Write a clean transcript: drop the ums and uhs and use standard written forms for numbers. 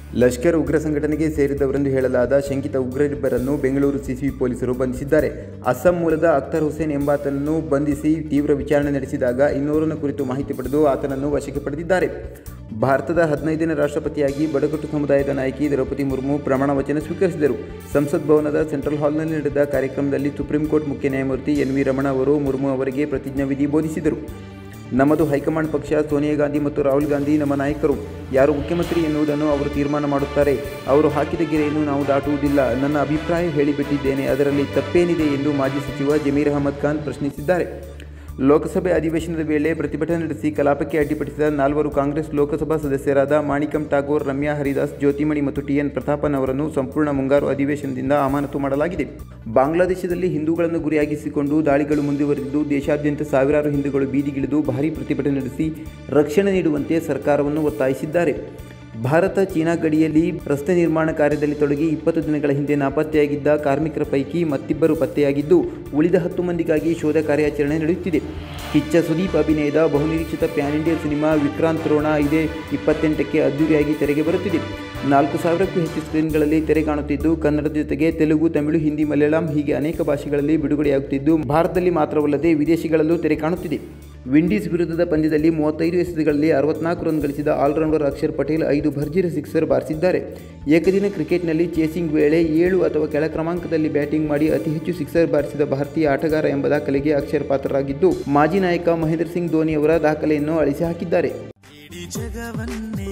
ಲಷ್ಕರ್ ಉಗ್ರ ಸಂಘಟನೆಗೆ ಸೇರಿದವರೆಂದು ಹೇಳಲಾದ ಶಂಕಿತ ಉಗ್ರರಿಬ್ಬರನ್ನು ಬೆಂಗಳೂರು ಸಿಸಿಬಿ ಪೊಲೀಸರು ಬಂಧಿಸಿದ್ದಾರೆ. ಅಸ್ಸಾಂ ಮೂಲದ ಅಖ್ತರ್ ಹುಸೇನ್ ಎಂಬಾತನನ್ನು ಬಂಧಿಸಿ ತೀವ್ರ ವಿಚಾರಣೆ ನಡೆಸಿದಾಗ ಇನ್ನೋರ್ವನ ಕುರಿತು ಮಾಹಿತಿ ಪಡೆದು ಆತನನ್ನು ವಶಕ್ಕೆ ಪಡೆದಿದ್ದಾರೆ. ಭಾರತದ 15ನೇ ರಾಷ್ಟ್ರಪತಿಯಾಗಿ ಬುಡಕಟ್ಟು ಸಮುದಾಯದ ನಾಯಕಿ ದ್ರೌಪದಿ ಮುರ್ಮು ಪ್ರಮಾಣ ವಚನ ಸ್ವೀಕರಿಸಿದರು. ಸಂಸತ್ ಭವನದ ಸೆಂಟ್ರಲ್ ಹಾಲ್ನಲ್ಲಿ ನಡೆದ ಕಾರ್ಯಕ್ರಮದಲ್ಲಿ ಸುಪ್ರೀಂ ಕೋರ್ಟ್ ಮುಖ್ಯ ನ್ಯಾಯಮೂರ್ತಿ ಎನ್.ವಿ. ರಮಣ ಅವರು ಮುರ್ಮು ಅವರಿಗೆ ಪ್ರತಿಜ್ಞಾವಿಧಿ ಬೋಧಿಸಿದರು. ನಮ್ಮದು ಹೈಕಮಾಂಡ್ ಪಕ್ಷ, ಸೋನಿಯಾ ಗಾಂಧಿ ಮತ್ತು ರಾಹುಲ್ ಗಾಂಧಿ ನಮ್ಮ ನಾಯಕರು. ಯಾರು ಮುಖ್ಯಮಂತ್ರಿ ಎನ್ನುವುದನ್ನು ಅವರು ತೀರ್ಮಾನ ಮಾಡುತ್ತಾರೆ. ಅವರು ಹಾಕಿದ ಗೆರೆಯನ್ನು ನಾವು ದಾಟುವುದಿಲ್ಲ. ನನ್ನ ಅಭಿಪ್ರಾಯ ಹೇಳಿಬಿಟ್ಟಿದ್ದೇನೆ, ಅದರಲ್ಲಿ ತಪ್ಪೇನಿದೆ ಎಂದು ಮಾಜಿ ಸಚಿವ ಜಮೀರ್ ಅಹಮದ್ ಖಾನ್ ಪ್ರಶ್ನಿಸಿದ್ದಾರೆ. ಲೋಕಸಭೆ ಅಧಿವೇಶನದ ವೇಳೆ ಪ್ರತಿಭಟನೆ ನಡೆಸಿ ಕಲಾಪಕ್ಕೆ ಅಡ್ಡಿಪಡಿಸಿದ 4 ಕಾಂಗ್ರೆಸ್ ಲೋಕಸಭಾ ಸದಸ್ಯರಾದ ಮಾಣಿಕಂ ಠಾಗೋರ್, ರಮ್ಯಾ ಹರಿದಾಸ್, ಜ್ಯೋತಿಮಣಿ ಮತ್ತು ಟಿ.ಎನ್. ಪ್ರತಾಪನ್ ಅವರನ್ನು ಸಂಪೂರ್ಣ ಮುಂಗಾರು ಅಧಿವೇಶನದಿಂದ ಅಮಾನತು ಮಾಡಲಾಗಿದೆ. ಬಾಂಗ್ಲಾದೇಶದಲ್ಲಿ ಹಿಂದೂಗಳನ್ನು ಗುರಿಯಾಗಿಸಿಕೊಂಡು ದಾಳಿಗಳು ಮುಂದುವರೆದಿದ್ದು, ದೇಶಾದ್ಯಂತ ಸಾವಿರಾರು ಹಿಂದೂಗಳು ಬೀದಿಗಿಳಿದು ಭಾರೀ ಪ್ರತಿಭಟನೆ ನಡೆಸಿ ರಕ್ಷಣೆ ನೀಡುವಂತೆ ಸರ್ಕಾರವನ್ನು ಒತ್ತಾಯಿಸಿದ್ದಾರೆ. ಭಾರತ ಚೀನಾ ಗಡಿಯಲ್ಲಿ ರಸ್ತೆ ನಿರ್ಮಾಣ ಕಾರ್ಯದಲ್ಲಿ ತೊಡಗಿ 20 ದಿನಗಳ ಹಿಂದೆ ನಾಪತ್ತೆಯಾಗಿದ್ದ ಕಾರ್ಮಿಕರ ಪೈಕಿ ಮತ್ತಿಬ್ಬರು ಪತ್ತೆಯಾಗಿದ್ದು, ಉಳಿದ 10 ಮಂದಿಗಾಗಿ ಶೋಧ ಕಾರ್ಯಾಚರಣೆ ನಡೆಯುತ್ತಿದೆ. ಕಿಚ್ಚ ಸುದೀಪ್ ಅಭಿನಯದ ಬಹುನಿರೀಕ್ಷಿತ pan India cinema Vikrant Rona ಇದೇ 28ಕ್ಕೆ ಅದ್ದೂರಿಯಾಗಿ ತೆರೆಗೆ ಬರುತ್ತಿದೆ. 4000ಕ್ಕೂ ಹೆಚ್ಚು ಸ್ಕ್ರೀನ್ಗಳಲ್ಲಿ ತೆರೆ ಕಾಣುತ್ತಿದ್ದು, ಕನ್ನಡದ ಜೊತೆಗೆ ತೆಲುಗು, ತಮಿಳು, ಹಿಂದಿ, ಮಲಯಾಳಂ ಹೀಗೆ ಅನೇಕ ಭಾಷೆಗಳಲ್ಲಿ ಬಿಡುಗಡೆಯಾಗುತ್ತಿದ್ದು, ಭಾರತದಲ್ಲಿ ಮಾತ್ರವಲ್ಲದೆ ವಿದೇಶಗಳಲ್ಲೂ ತೆರೆ ಕಾಣುತ್ತಿದೆ. ವಿಂಡೀಸ್ ವಿರುದ್ಧದ ಪಂದ್ಯದಲ್ಲಿ 35 ಎಸೆತಗಳಲ್ಲಿ 64 ರನ್ ಗಳಿಸಿದ ಆಲ್ರೌಂಡರ್ ಅಕ್ಷರ್ ಪಟೇಲ್ 5 ಭರ್ಜರಿ ಸಿಕ್ಸರ್ ಬಾರಿಸಿದ್ದಾರೆ. ಏಕದಿನ ಕ್ರಿಕೆಟ್ನಲ್ಲಿ ಚೇಸಿಂಗ್ ವೇಳೆ 7 ಅಥವಾ ಕೆಳ ಕ್ರಮಾಂಕದಲ್ಲಿ ಬ್ಯಾಟಿಂಗ್ ಮಾಡಿ ಅತಿ ಹೆಚ್ಚು ಸಿಕ್ಸರ್ ಬಾರಿಸಿದ ಭಾರತೀಯ ಆಟಗಾರ ಎಂಬ ದಾಖಲೆಗೆ ಅಕ್ಷರ್ ಪಾತ್ರರಾಗಿದ್ದು, ಮಾಜಿ ನಾಯಕ ಮಹೇಂದ್ರ ಸಿಂಗ್ ಧೋನಿ ಅವರ ದಾಖಲೆಯನ್ನು ಅಳಿಸಿ ಹಾಕಿದ್ದಾರೆ.